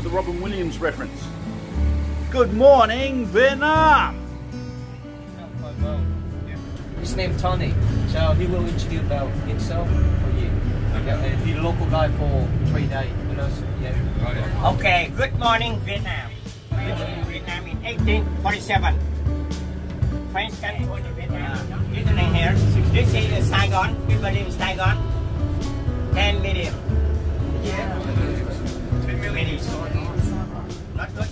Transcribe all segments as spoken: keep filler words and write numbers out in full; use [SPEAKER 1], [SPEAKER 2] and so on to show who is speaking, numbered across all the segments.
[SPEAKER 1] the Robin Williams reference. Good morning, Vietnam!
[SPEAKER 2] His name Tony, so he will introduce about himself for you. Okay. Uh, he's a local guy for three days. You know, so, yeah.
[SPEAKER 3] Okay, good morning, Vietnam. Vietnam in eighteen forty-seven. French came to Vietnam. Listening here. This is Saigon. People live in Saigon. ten million. Yeah. ten million. Not good.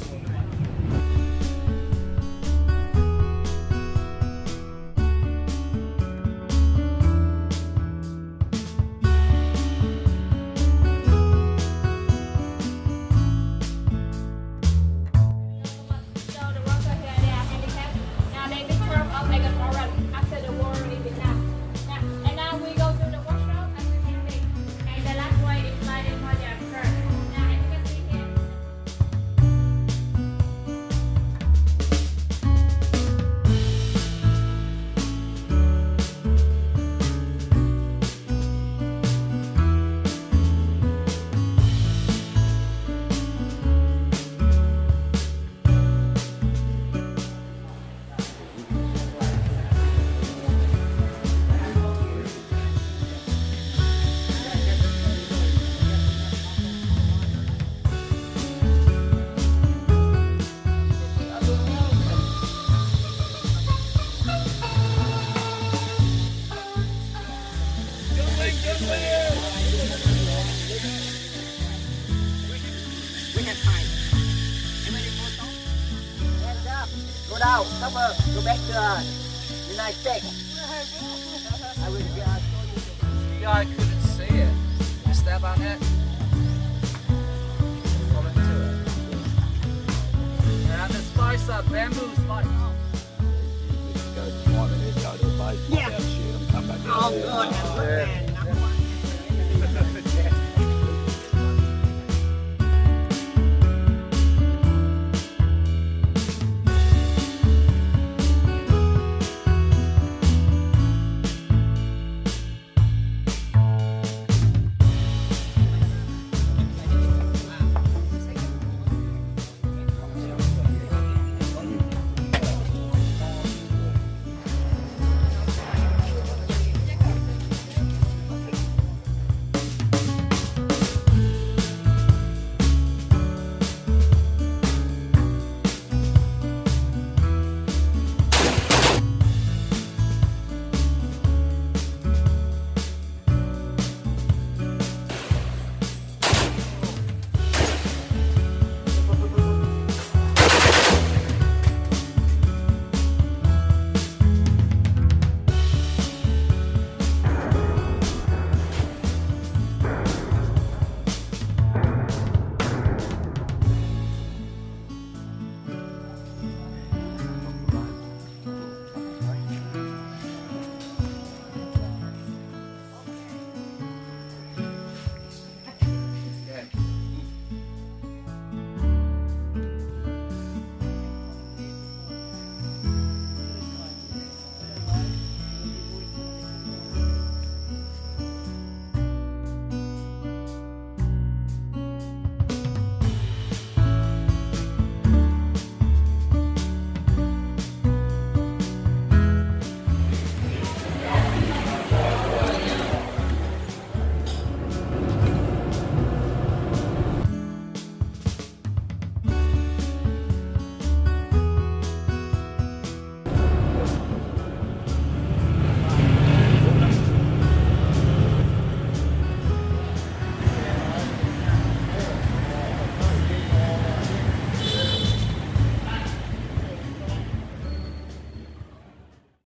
[SPEAKER 3] Go down, cover, go back to uh, United States. I will uh,
[SPEAKER 2] Yeah, I couldn't see it. Step on it. Follow to it. Yeah, the spice up, bamboo spice.
[SPEAKER 1] Go one minute, go to the base,
[SPEAKER 3] yeah.
[SPEAKER 1] shoot them, come back.
[SPEAKER 3] Oh, good.